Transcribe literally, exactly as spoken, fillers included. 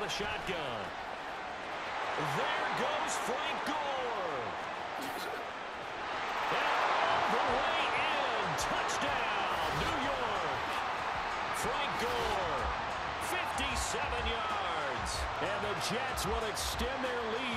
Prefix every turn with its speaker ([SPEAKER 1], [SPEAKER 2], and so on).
[SPEAKER 1] the shotgun. There goes Frank Gore. And all the way in. Touchdown, New York. Frank Gore, fifty-seven yards. And the Jets will extend their lead